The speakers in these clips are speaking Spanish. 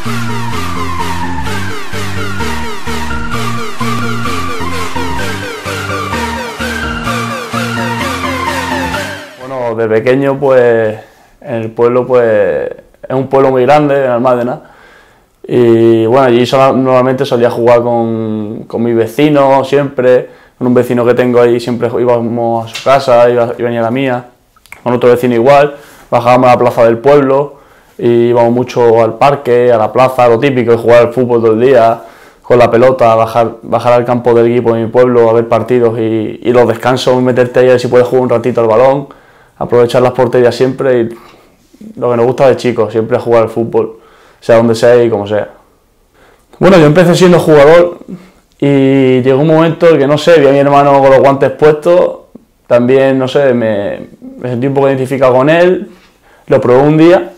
Bueno, de pequeño pues en el pueblo pues es un pueblo muy grande, en Almádena, y bueno, allí normalmente solía jugar con mis vecinos siempre, con un vecino que tengo ahí siempre íbamos a su casa y venía a la mía, con otro vecino igual, bajábamos a la plaza del pueblo y íbamos mucho al parque, a la plaza, lo típico de jugar al fútbol todo el día, con la pelota, bajar al campo del equipo de mi pueblo a ver partidos y los descansos, meterte ahí a ver si puedes jugar un ratito al balón, aprovechar las porterías siempre y lo que nos gusta de chicos, siempre jugar al fútbol, sea donde sea y como sea. Bueno, yo empecé siendo jugador y llegó un momento en que no sé, vi a mi hermano con los guantes puestos, también no sé, me sentí un poco identificado con él, lo probé un día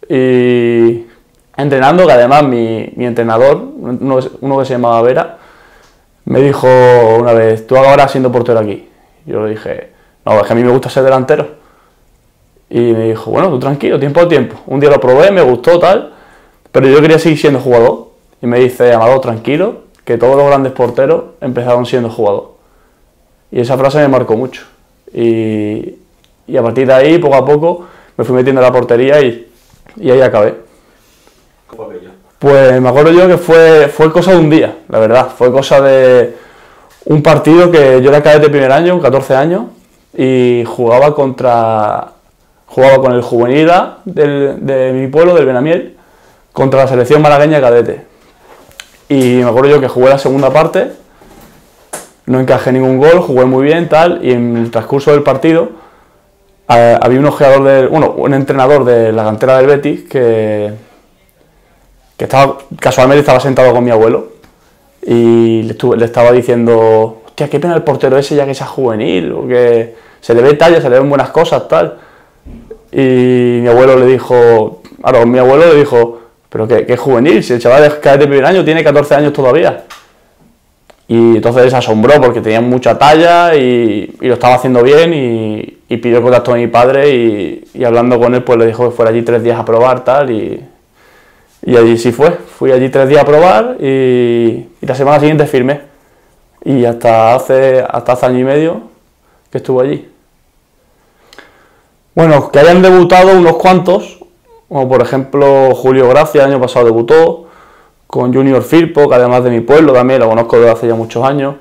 y entrenando, que además mi entrenador, uno que se llamaba Vera, me dijo una vez, tú acabarás siendo portero aquí. Yo le dije, no, es que a mí me gusta ser delantero. Y me dijo, bueno, tú tranquilo, tiempo al tiempo. Un día lo probé, me gustó, tal, pero yo quería seguir siendo jugador. Y me dice, Amador, tranquilo, que todos los grandes porteros empezaron siendo jugador. Y esa frase me marcó mucho. Y a partir de ahí, poco a poco, me fui metiendo en la portería y ahí acabé. ¿Cómo aquello? Pues me acuerdo yo que fue cosa de un día, la verdad. Fue cosa de un partido que yo era cadete de primer año, 14 años, y jugaba con el juvenil A de mi pueblo, del Benamiel, contra la selección malagueña cadete. Y me acuerdo yo que jugué la segunda parte, no encajé ningún gol, jugué muy bien, tal, y en el transcurso del partido había un entrenador de la cantera del Betis que casualmente estaba sentado con mi abuelo y le estaba diciendo, hostia, qué pena el portero ese ya que sea juvenil, porque se le ve talla, se le ven buenas cosas, tal. Y mi abuelo le dijo, pero qué juvenil, si el chaval es cadete de primer año, tiene 14 años todavía. Y entonces se asombró porque tenía mucha talla y lo estaba haciendo bien y pidió el contacto de mi padre y hablando con él pues le dijo que fuera allí 3 días a probar, tal, y allí sí fui allí 3 días a probar y la semana siguiente firmé. Y hasta hace año y medio que estuve allí. Bueno, que hayan debutado unos cuantos, como por ejemplo Julio Gracia, el año pasado debutó, con Junior Firpo, que además de mi pueblo también, lo conozco desde hace ya muchos años,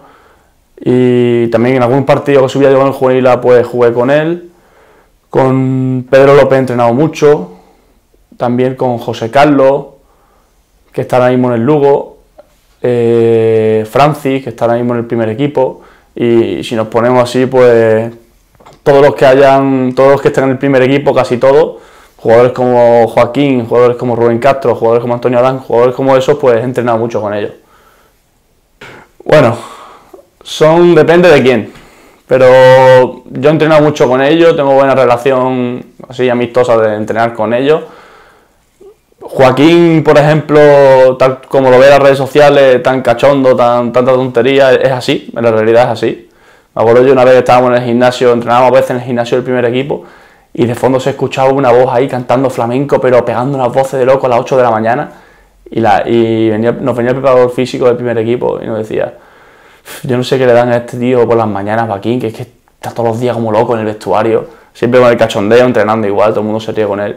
y también en algún partido que subía yo con el juvenil A, pues jugué con él, con Pedro López he entrenado mucho, también con José Carlos, que está ahora mismo en el Lugo, Francis, que está ahora mismo en el primer equipo, y si nos ponemos así, pues todos los que estén en el primer equipo, casi todos, jugadores como Joaquín, jugadores como Rubén Castro, jugadores como Antonio Adán, jugadores como esos, pues he entrenado mucho con ellos. Bueno, depende de quién, pero yo he entrenado mucho con ellos, tengo buena relación así amistosa de entrenar con ellos. Joaquín, por ejemplo, tal como lo ve en las redes sociales, tan cachondo, tanta tontería, es así, en la realidad es así. Me acuerdo yo una vez que estábamos en el gimnasio, entrenábamos a veces en el gimnasio del primer equipo y de fondo se escuchaba una voz ahí cantando flamenco, pero pegando unas voces de loco a las 8 de la mañana y nos venía el preparador físico del primer equipo y nos decía, yo no sé qué le dan a este tío por las mañanas, Joaquín, que es que está todos los días como loco en el vestuario, siempre con el cachondeo, entrenando igual, todo el mundo se ríe con él.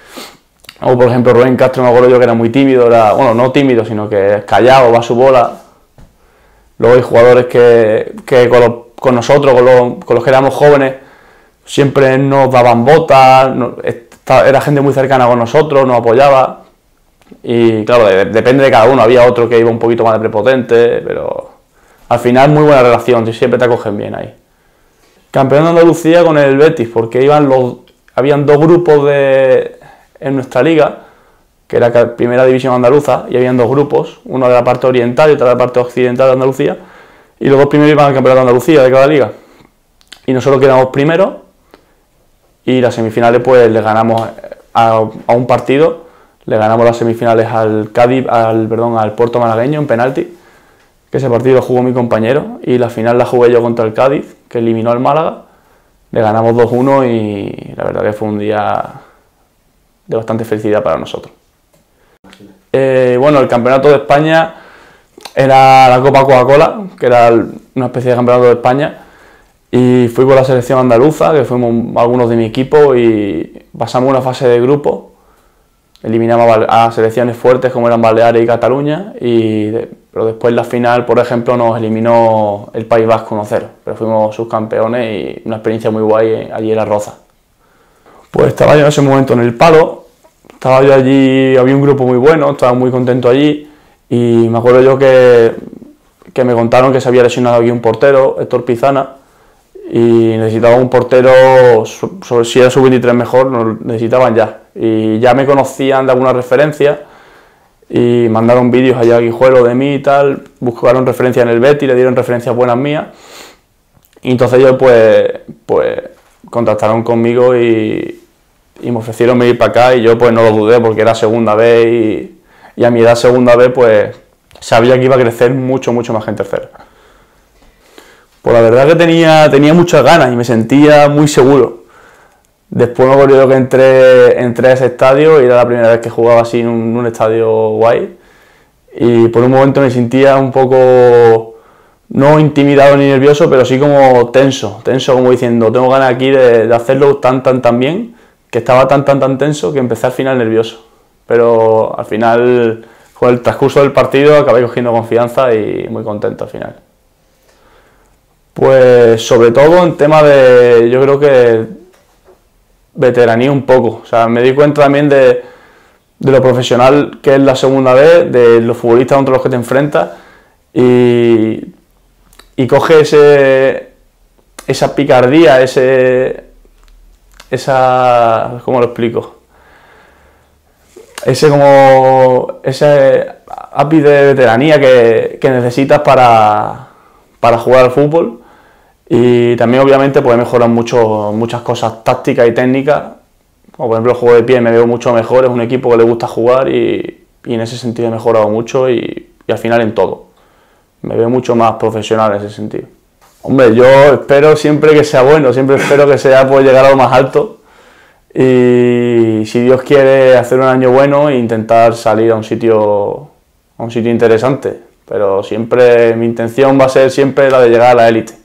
O por ejemplo Rubén Castro, me acuerdo yo que era muy tímido, bueno, no tímido, sino que es callado, va a su bola. Luego hay jugadores que con nosotros, con los que éramos jóvenes, siempre nos daban botas, era gente muy cercana con nosotros, nos apoyaba. Y claro, depende de cada uno, había otro que iba un poquito más de prepotente, pero al final muy buena relación, siempre te acogen bien ahí. Campeón de Andalucía con el Betis, porque habían 2 grupos en nuestra liga, que era Primera División Andaluza, y habían 2 grupos, uno de la parte oriental y otro de la parte occidental de Andalucía, y los 2 primeros iban al Campeonato de Andalucía de cada liga. Y nosotros quedamos primeros, y las semifinales pues le ganamos a un partido, le ganamos las semifinales al Puerto Malagueño en penalti, que ese partido lo jugó mi compañero, y la final la jugué yo contra el Cádiz, que eliminó al Málaga, le ganamos 2-1 y la verdad que fue un día de bastante felicidad para nosotros. Bueno, el campeonato de España era la Copa Coca-Cola, que era una especie de campeonato de España, y fui con la selección andaluza, que fuimos algunos de mi equipo, y pasamos una fase de grupo, eliminamos a selecciones fuertes como eran Baleares y Cataluña, pero después la final, por ejemplo, nos eliminó el País Vasco 1-0, pero fuimos subcampeones y una experiencia muy guay allí en La Roza. Pues estaba yo en ese momento en el Palo, estaba yo allí, había un grupo muy bueno, estaba muy contento allí, y me acuerdo yo que me contaron que se había lesionado aquí un portero, Héctor Pizana, y necesitaba un portero, si era sub-23 mejor, lo necesitaban ya. Y ya me conocían de alguna referencia y mandaron vídeos allá a Guijuelo de mí y tal, buscaron referencias en el Betis, le dieron referencias buenas mías. Y entonces ellos pues contactaron conmigo y me ofrecieron venir para acá, y yo pues no lo dudé porque era segunda vez y a mi edad segunda vez pues sabía que iba a crecer mucho más que en tercera. Pues la verdad que tenía muchas ganas y me sentía muy seguro. Después me acuerdo que entré a ese estadio y era la primera vez que jugaba así en un estadio guay. Y por un momento me sentía un poco, no intimidado ni nervioso, pero sí como tenso como diciendo, tengo ganas aquí de hacerlo tan bien, que estaba tan tenso que empecé al final nervioso. Pero al final, con el transcurso del partido, acabé cogiendo confianza y muy contento al final. Pues sobre todo en tema de, yo creo que veteranía un poco, o sea, me di cuenta también de lo profesional que es la segunda vez, de los futbolistas contra los que te enfrentas, y coge esa picardía, ¿cómo lo explico? Ese ápice de veteranía que necesitas para jugar al fútbol. Y también obviamente pues he mejorado muchas cosas tácticas y técnicas, como por ejemplo el juego de pie me veo mucho mejor, es un equipo que le gusta jugar y en ese sentido he mejorado mucho y al final en todo. Me veo mucho más profesional en ese sentido. Hombre, yo espero siempre que sea bueno, siempre espero que sea pues llegar a lo más alto y si Dios quiere hacer un año bueno e intentar salir a un sitio interesante, pero siempre mi intención va a ser siempre la de llegar a la élite.